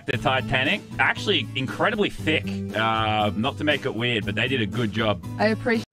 the Titanic. Actually, incredibly thick. Not to make it weird, but they did a good job. I appreciate